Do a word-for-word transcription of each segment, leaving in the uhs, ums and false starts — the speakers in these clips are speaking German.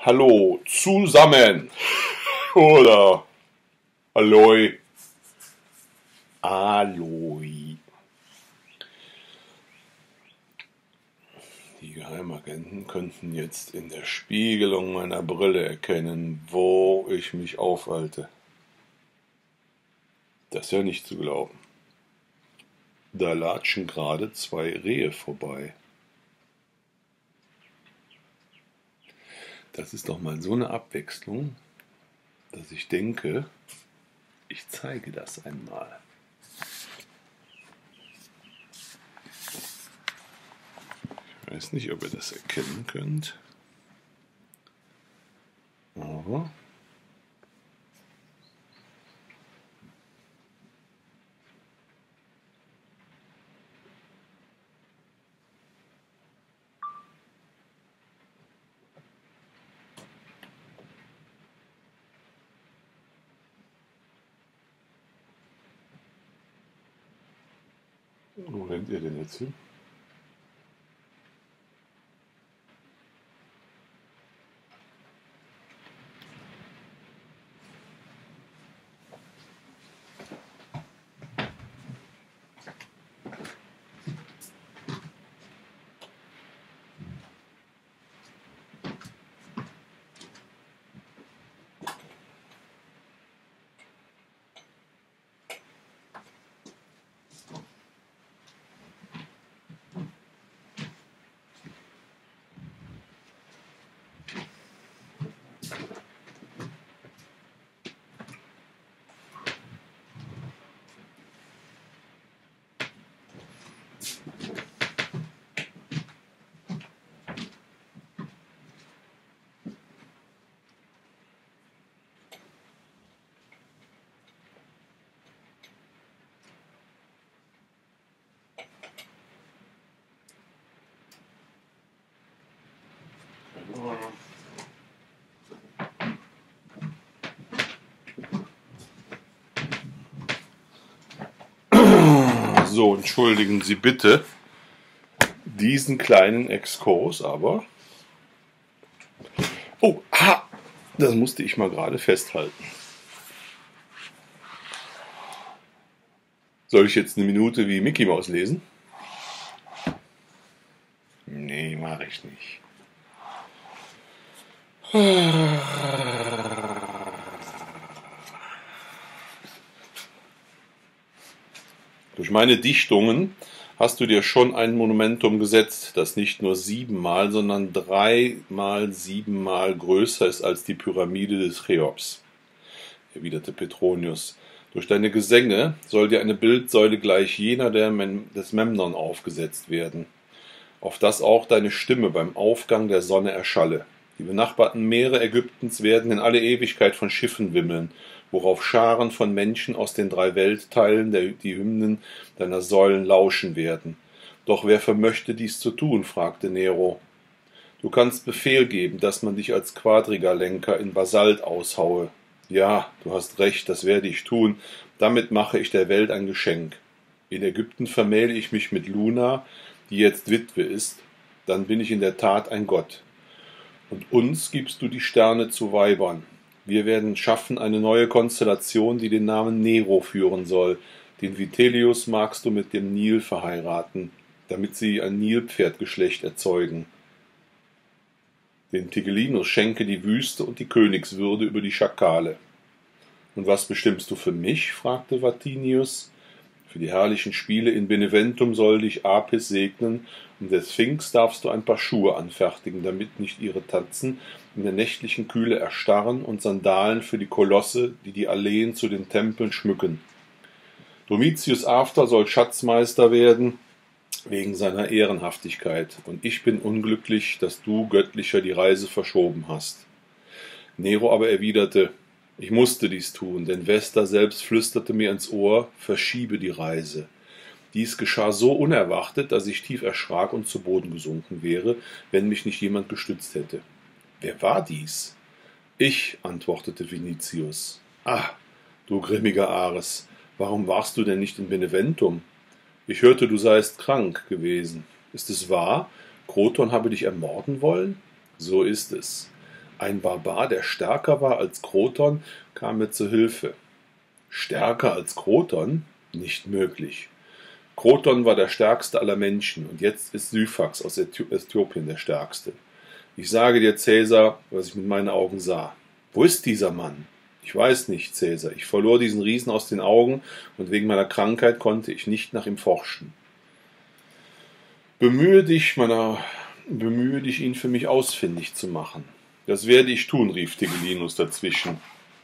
Hallo zusammen oder Alloi. Alloi. Die Geheimagenten könnten jetzt in der Spiegelung meiner Brille erkennen, wo ich mich aufhalte. Das ist ja nicht zu glauben. Da latschen gerade zwei Rehe vorbei. Das ist doch mal so eine Abwechslung, dass ich denke, ich zeige das einmal. Ich weiß nicht, ob ihr das erkennen könnt. Aber wo rennt ihr denn jetzt hin? So, entschuldigen Sie bitte diesen kleinen Exkurs, aber... Oh, ah, das musste ich mal gerade festhalten. Soll ich jetzt eine Minute wie Mickey Maus lesen? Nee, mache ich nicht. Durch meine Dichtungen hast du dir schon ein Monumentum gesetzt, das nicht nur siebenmal, sondern dreimal siebenmal größer ist als die Pyramide des Cheops, erwiderte Petronius. Durch deine Gesänge soll dir eine Bildsäule gleich jener der Mem des Memnon aufgesetzt werden, auf dass auch deine Stimme beim Aufgang der Sonne erschalle. Die benachbarten Meere Ägyptens werden in alle Ewigkeit von Schiffen wimmeln, worauf Scharen von Menschen aus den drei Weltteilen der, die Hymnen deiner Säulen lauschen werden. Doch wer vermöchte dies zu tun? Fragte Nero. Du kannst Befehl geben, dass man dich als Quadrigalenker in Basalt aushaue. Ja, du hast recht, das werde ich tun. Damit mache ich der Welt ein Geschenk. In Ägypten vermähle ich mich mit Luna, die jetzt Witwe ist. Dann bin ich in der Tat ein Gott. Und uns gibst du die Sterne zu Weibern. Wir werden schaffen eine neue Konstellation, die den Namen Nero führen soll. Den Vitellius magst du mit dem Nil verheiraten, damit sie ein Nilpferdgeschlecht erzeugen. Den Tigellinus schenke die Wüste und die Königswürde über die Schakale. Und was bestimmst du für mich? Fragte Vatinius. Für die herrlichen Spiele in Beneventum soll dich Apis segnen, und der Sphinx darfst du ein paar Schuhe anfertigen, damit nicht ihre Tatzen in der nächtlichen Kühle erstarren, und Sandalen für die Kolosse, die die Alleen zu den Tempeln schmücken. Domitius After soll Schatzmeister werden, wegen seiner Ehrenhaftigkeit, und ich bin unglücklich, dass du, Göttlicher, die Reise verschoben hast. Nero aber erwiderte, ich musste dies tun, denn Vesta selbst flüsterte mir ins Ohr, verschiebe die Reise. Dies geschah so unerwartet, dass ich tief erschrak und zu Boden gesunken wäre, wenn mich nicht jemand gestützt hätte. Wer war dies? Ich, antwortete Vinicius. Ah, du grimmiger Ares, warum warst du denn nicht in Beneventum? Ich hörte, du seiest krank gewesen. Ist es wahr? Kroton habe dich ermorden wollen? So ist es. Ein Barbar, der stärker war als Kroton, kam mir zu Hilfe. Stärker als Kroton? Nicht möglich. Kroton war der stärkste aller Menschen und jetzt ist Syphax aus Äthiopien der stärkste. Ich sage dir, Cäsar, was ich mit meinen Augen sah. Wo ist dieser Mann? Ich weiß nicht, Cäsar. Ich verlor diesen Riesen aus den Augen und wegen meiner Krankheit konnte ich nicht nach ihm forschen. Bemühe dich, meiner, bemühe dich, ihn für mich ausfindig zu machen. Das werde ich tun, rief Tigellinus dazwischen.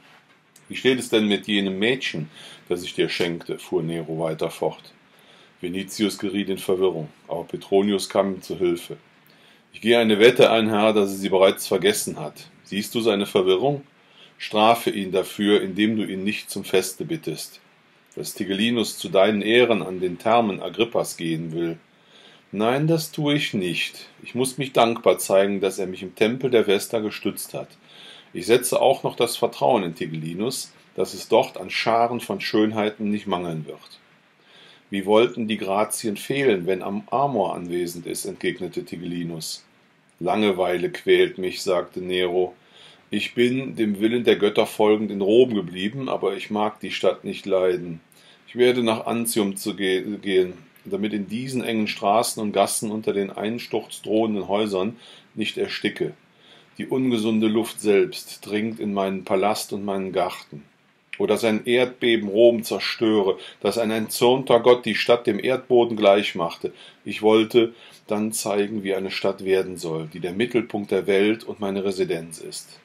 Wie steht es denn mit jenem Mädchen, das ich dir schenkte, fuhr Nero weiter fort. Vinitius geriet in Verwirrung, aber Petronius kam ihm zu Hilfe. Ich gehe eine Wette ein, Herr, dass er sie bereits vergessen hat. Siehst du seine Verwirrung? Strafe ihn dafür, indem du ihn nicht zum Feste bittest. Dass Tigellinus zu deinen Ehren an den Thermen Agrippas gehen will. Nein, das tue ich nicht. Ich muss mich dankbar zeigen, dass er mich im Tempel der Vesta gestützt hat. Ich setze auch noch das Vertrauen in Tigellinus, dass es dort an Scharen von Schönheiten nicht mangeln wird. Wie wollten die Grazien fehlen, wenn Amor anwesend ist, entgegnete Tigellinus. Langeweile quält mich, sagte Nero. Ich bin, dem Willen der Götter folgend, in Rom geblieben, aber ich mag die Stadt nicht leiden. Ich werde nach Antium zu ge gehen, damit in diesen engen Straßen und Gassen unter den einsturzdrohenden Häusern nicht ersticke. Die ungesunde Luft selbst dringt in meinen Palast und meinen Garten. O, dass ein Erdbeben Rom zerstöre, dass ein entzürnter Gott die Stadt dem Erdboden gleichmachte. Ich wollte dann zeigen, wie eine Stadt werden soll, die der Mittelpunkt der Welt und meine Residenz ist.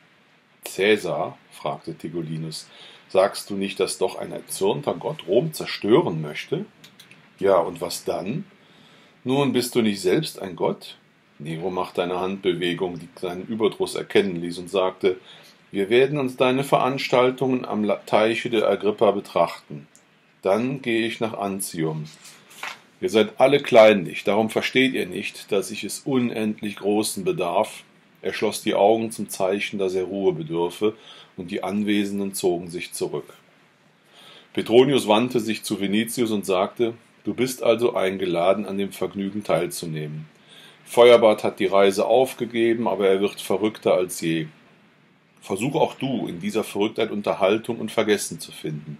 Cäsar, fragte Tigellinus, sagst du nicht, dass doch ein erzürnter Gott Rom zerstören möchte? Ja, und was dann? Nun, bist du nicht selbst ein Gott? Nero machte eine Handbewegung, die seinen Überdruss erkennen ließ, und sagte, wir werden uns deine Veranstaltungen am Teiche der Agrippa betrachten. Dann gehe ich nach Antium. Ihr seid alle kleinlich, darum versteht ihr nicht, dass ich es unendlich Großen bedarf. Er schloss die Augen zum Zeichen, dass er Ruhe bedürfe, und die Anwesenden zogen sich zurück. Petronius wandte sich zu Vinitius und sagte, du bist also eingeladen, an dem Vergnügen teilzunehmen. Feuerbart hat die Reise aufgegeben, aber er wird verrückter als je. Versuch auch du, in dieser Verrücktheit Unterhaltung und Vergessen zu finden.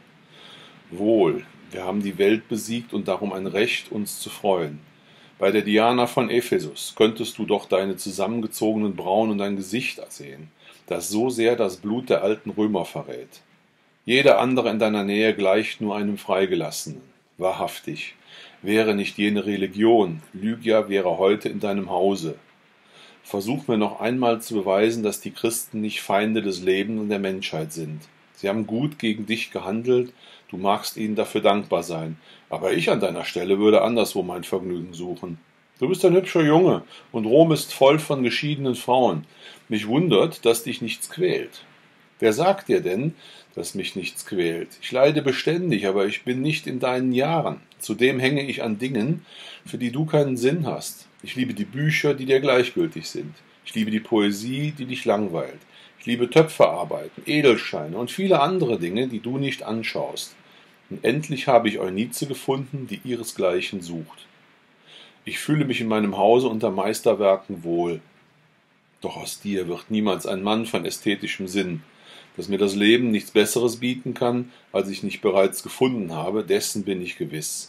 Wohl, wir haben die Welt besiegt und darum ein Recht, uns zu freuen. Bei der Diana von Ephesus könntest du doch deine zusammengezogenen Brauen und dein Gesicht sehen, das so sehr das Blut der alten Römer verrät. Jeder andere in deiner Nähe gleicht nur einem Freigelassenen. Wahrhaftig, wäre nicht jene Religion, Lygia wäre heute in deinem Hause. Versuch mir noch einmal zu beweisen, dass die Christen nicht Feinde des Lebens und der Menschheit sind. Sie haben gut gegen dich gehandelt, du magst ihnen dafür dankbar sein, aber ich an deiner Stelle würde anderswo mein Vergnügen suchen. Du bist ein hübscher Junge, und Rom ist voll von geschiedenen Frauen. Mich wundert, dass dich nichts quält. Wer sagt dir denn, dass mich nichts quält? Ich leide beständig, aber ich bin nicht in deinen Jahren. Zudem hänge ich an Dingen, für die du keinen Sinn hast. Ich liebe die Bücher, die dir gleichgültig sind. Ich liebe die Poesie, die dich langweilt. Ich liebe Töpferarbeiten, Edelsteine und viele andere Dinge, die du nicht anschaust. Und endlich habe ich Eunice gefunden, die ihresgleichen sucht. Ich fühle mich in meinem Hause unter Meisterwerken wohl. Doch aus dir wird niemals ein Mann von ästhetischem Sinn. Dass mir das Leben nichts Besseres bieten kann, als ich nicht bereits gefunden habe, dessen bin ich gewiss.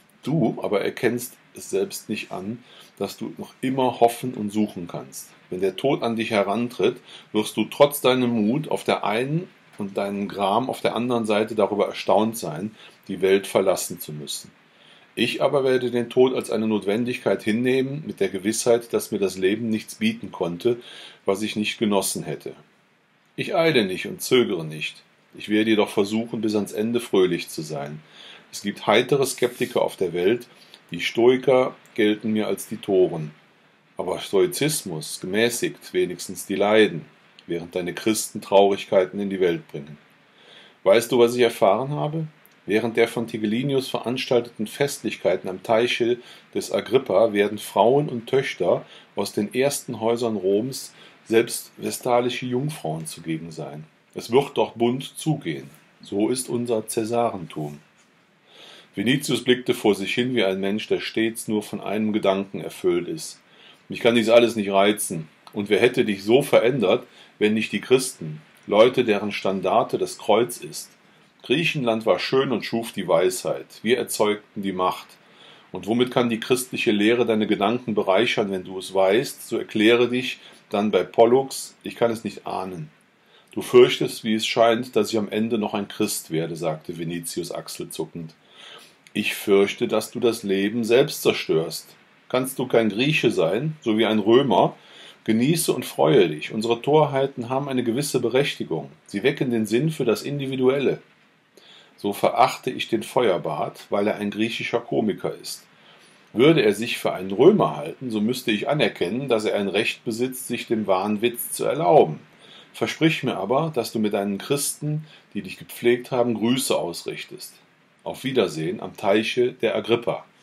Du aber erkennst es selbst nicht an, dass du noch immer hoffen und suchen kannst. Wenn der Tod an dich herantritt, wirst du trotz deinem Mut auf der einen und deinem Gram auf der anderen Seite darüber erstaunt sein, die Welt verlassen zu müssen. Ich aber werde den Tod als eine Notwendigkeit hinnehmen, mit der Gewissheit, dass mir das Leben nichts bieten konnte, was ich nicht genossen hätte. Ich eile nicht und zögere nicht. Ich werde jedoch versuchen, bis ans Ende fröhlich zu sein. Es gibt heitere Skeptiker auf der Welt, die Stoiker gelten mir als die Toren. Aber Stoizismus gemäßigt wenigstens die Leiden, während deine Christen Traurigkeiten in die Welt bringen. Weißt du, was ich erfahren habe? Während der von Tigellinus veranstalteten Festlichkeiten am Teiche des Agrippa werden Frauen und Töchter aus den ersten Häusern Roms, selbst vestalische Jungfrauen, zugegen sein. Es wird dort bunt zugehen. So ist unser Cäsarentum. Vinitius blickte vor sich hin wie ein Mensch, der stets nur von einem Gedanken erfüllt ist. Mich kann dies alles nicht reizen. Und wer hätte dich so verändert, wenn nicht die Christen, Leute, deren Standarte das Kreuz ist? Griechenland war schön und schuf die Weisheit. Wir erzeugten die Macht. Und womit kann die christliche Lehre deine Gedanken bereichern, wenn du es weißt? So erkläre dich dann bei Pollux, ich kann es nicht ahnen. Du fürchtest, wie es scheint, dass ich am Ende noch ein Christ werde, sagte Vinicius achselzuckend. Ich fürchte, dass du das Leben selbst zerstörst. Kannst du kein Grieche sein, so wie ein Römer? Genieße und freue dich. Unsere Torheiten haben eine gewisse Berechtigung. Sie wecken den Sinn für das Individuelle. So verachte ich den Feuerbart, weil er ein griechischer Komiker ist. Würde er sich für einen Römer halten, so müsste ich anerkennen, dass er ein Recht besitzt, sich den wahren Witz zu erlauben. Versprich mir aber, dass du mit deinen Christen, die dich gepflegt haben, Grüße ausrichtest. Auf Wiedersehen am Teiche der Agrippa.